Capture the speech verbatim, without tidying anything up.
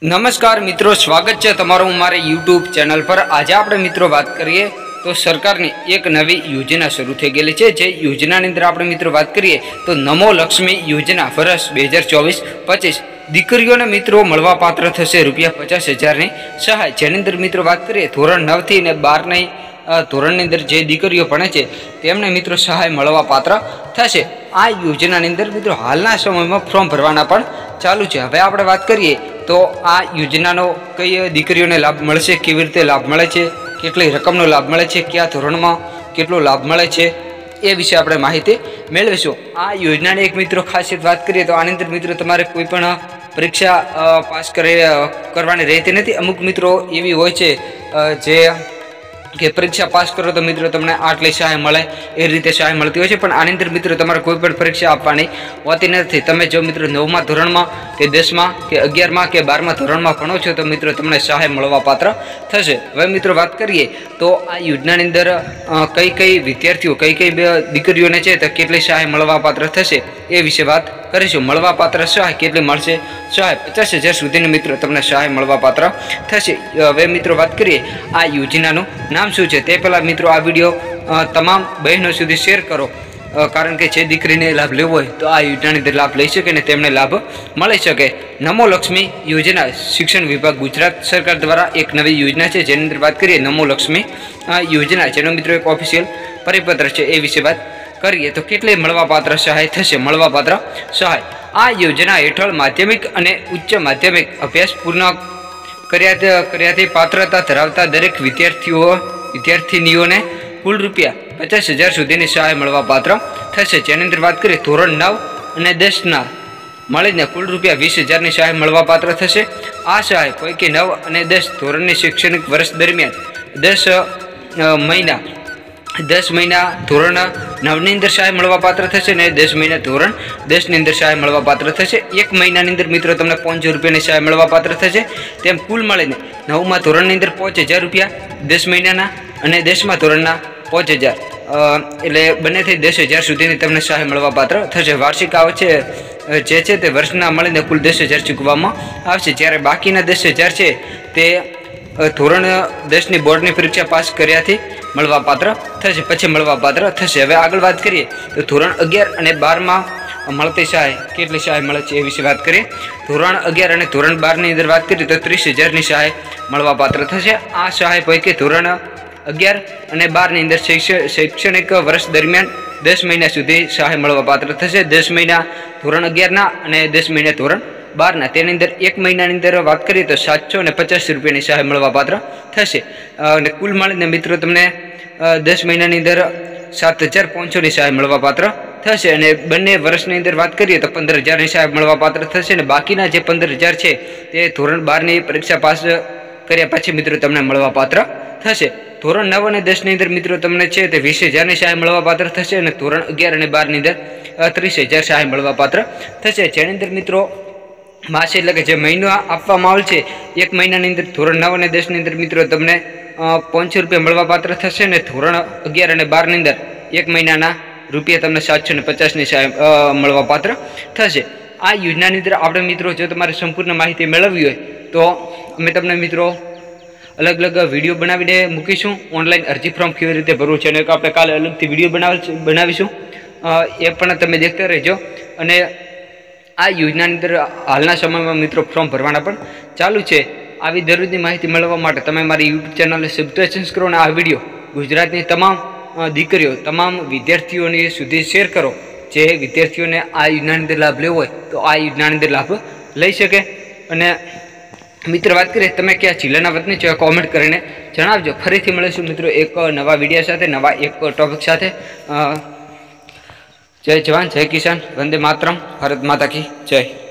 नमस्कार मित्रों, स्वागत है तमारू मारे यूट्यूब चैनल पर। आज આપણે મિત્રો વાત કરીએ તો સરકારની એક નવી યોજના શરૂ થઈ ગયેલી છે। જે યોજનાની અંદર આપણે મિત્રો વાત કરીએ તો નમો લક્ષ્મી યોજના વર્ષ બે હજાર ચોવીસ પચીસ દીકરીઓને મિત્રો મળવા પાત્ર થશે રૂપિયા પચાસ હજારની સહાય। જેની અંદર મિત્રો વાત કરીએ ધોરણ નવ થી ને બાર ની ધોરણની અંદર જે દીકરીઓ ભણે છે તેમને મિત્રો સહાય મળવા પાત્ર થશે। આ યોજનાની અંદર મિત્રો હાલના સમયમાં ફોર્મ ભરવાના પણ ચાલુ છે। હવે આપણે વાત કરીએ तो आ योजनानो कई दीकरीओने लाभ मळशे, केवी रीते लाभ मळे छे, केटली रकमनो लाभ मळे छे, क्या धोरणमां केटलो लाभ मळे छे ए विषे आपणे माहिती मेळवीशुं। आ योजनानी एक मित्रो खासियत बात करीए तो आनी अंदर मित्रो तमारे कोई पण परीक्षा पास करे करवानी रहेती नथी। अमुक मित्रो एवी होय छे जे कि परीक्षा पास करो तो मित्रों तमने आटली सहाय मळे ए रीते सहाय मळती होय छे। पण आनी अंदर मित्रों तमारे कोई पण परीक्षा आपवानी होती नथी। तमे जो मित्रों नवमा धोरणमां के दसमा के अगियारमा के बारमा धोरणमां भणो छो तो मित्रों तमने सहाय मळवा पात्र थशे। हवे मित्रों वात करीए तो आ योजनानी अंदर कई कई विद्यार्थीओ कई कई दीकरीओने छे तो केटली सहाय मळवा पात्र थशे ए विषे वात करीशुं। मळवा पात्र सहाय केटली मळशे? सहाय पचास हजार सुधीनी मित्रों तमने सहाय मळवा पात्र थशे। हवे मित्रों वात करीए आ योजनानुं नाम शुं छे ते पहेला मित्रों आ विडियो तमाम बहनों सुधी शेर करो, कारण के जे दीकरीने लाभ लेवो होय तो आ योजनानी अंदर लाभ लई शके ने तेमने लाभ मळी शके। नमो लक्ष्मी योजना शिक्षण विभाग गुजरात सरकार द्वारा एक नवी योजना है जेनी अंदर बात करिए नमो लक्ष्मी योजना जेनो मित्रों एक ऑफिशियल परिपत्र है ए विषे बात करिए तो केटली मळवा पात्र सहाय थशे। मळवा पात्र सहाय आ योजना हेठळ माध्यमिक अने उच्च माध्यमिक अभ्यास पूर्ण कर्या कर्याथी पात्रता धरावता दरेक विद्यार्थीओ विद्यार्थिनीओने कुल रूपिया पचास हजार सुधीनी सहाय मळवा पात्र थशे। जेनी अंदर बात करिए धोरण नव अने दसना मळीने कुल रूपिया वीस हजारनी सहाय मळवा पात्र थशे। आ सहाय पैकी नव अने दस धोरणनी शैक्षणिक वर्ष दरमियान दस महीना दस महीना धोरण नवनी अंदर सहाय मळवा पात्र थशे ने दस महीना धोरण दस नी अंदर सहाय मळवा पात्र थशे। एक महीनानी अंदर मित्रों तमने पांच सौ रुपयानी सहाय मळवा पात्र थशे। तेम कुल मळीने नवमा धोरणनी अंदर पांच हजार रुपया दस महीनाना अने दसमा धोरणना पांच हजार एटले बने थई दस हजार सुधीनी तमने सहाय मळवा पात्र थशे। वार्षिक आवक जे छे ते वर्षना मळीने कुल दस हजार चूकवामां आवशे, ज्यारे बाकीना दस हजार छे ते धोरण दस नी बोर्डनी परीक्षा पास कर्याथी मळवा पात्र थशे, पछी मळवा पात्र थशे। हवे आगळ वात करीए तो धोरण अगियार अने बार मां मळती सहाय केटली सहाय मळे छे ए विषे वात करीए। धोरण अगियार अने धोरण बार नी अंदर वात करीए तो त्रीस हजार नी सहाय मळवा पात्र थशे। आ सहाय पैकी धोरण अगियार अने बार नी अंदर शैक्षणिक वर्ष दरमियान दस महीना सुधी सहाय मळवा पात्र थशे। दस महीना धोरण अगियारना अने दस महीना धोरण बारना तेनी अंदर एक महीनानी अंदर बात करिए तो सात सौ ने पचास रुपयानी सहाय मळवा पात्र थशे। अने कुल मळीने मित्रों तमने दस महीनानी अंदर सात हजार पांच सौ नी सहाय मळवा पात्र थशे। अने बंने वर्षनी अंदर बात करिए तो पंदर हजार नी सहाय मळवा पात्र थशे ने बाकीना जे पंदर हजार छे ते धोरण बार नी परीक्षा पास कर्या पछी मित्रों तमने मळवा पात्र थशे। धोरण नव अने दस नी अंदर मित्रों तमने छे ते वीस हजार नी सहाय मळवा पात्र थशे अने धोरण अगियार अने बार नी अंदर त्रीस हजार सहाय मळवा पात्र थशे। जेनी अंदर मित्रों मास एटले के जे महीनो आपवामां आवेल छे एक महीनानी अंदर धोरण नव अने दस नी अंदर मित्रों तमने पांच सौ रुपया मळवा पात्र थशे ने धोरण अगियार अने बार नी अंदर एक महीनाना रुपया तमने सात सौ ने पचास नी सहाय मळवा पात्र थशे। आ योजनानी अंदर आपणे मित्रों जो तमारे संपूर्ण माहिती मेळववी होय तो अमे तमने मित्रों अलग अलग विडियो बनावीने मूकीशुं। ऑनलाइन अरजी फॉर्म केवी रीते भरवुं छे एनो आपणे काले अलगथी विडियो बनावीशुं, ए पण तमे देखता रहेजो। अने आ योजनानी अंदर हालना समयमां मित्रों फॉर्म भरवाना पण चालू छे। आवी दररोजनी माहिती मेळववा माटे तमे मारी यूट्यूब चेनलने सब्सक्राइब करो अने आ विडियो गुजरातनी तमाम दीकरीओ तमाम विद्यार्थीओने सुधी शेर करो जे विद्यार्थीओने आ योजनानी अंदर लाभ लेवो होय तो आ योजनानी अंदर लाभ लई शके। अने मित्र बात करिए तमे क्या जिल्लाना वतनी छो कॉमेंट करीने जणावजो। फरीथी मळीशुं मित्रों एक नवा विडियो साथे नवा एक टॉपिक साथे। जय जवान जय किसान, वंदे मातरम, भारत माता की जय।